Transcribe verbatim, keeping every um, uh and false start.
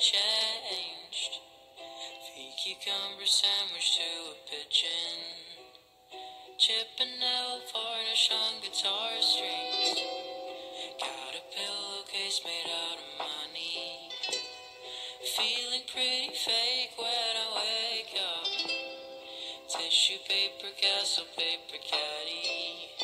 changed. Feed cucumber sandwich to a pigeon. Chip and nail varnish on guitar strings. Got a pillowcase made out of money. Feeling pretty fake when I wake up. Tissue paper castle, paper caddy.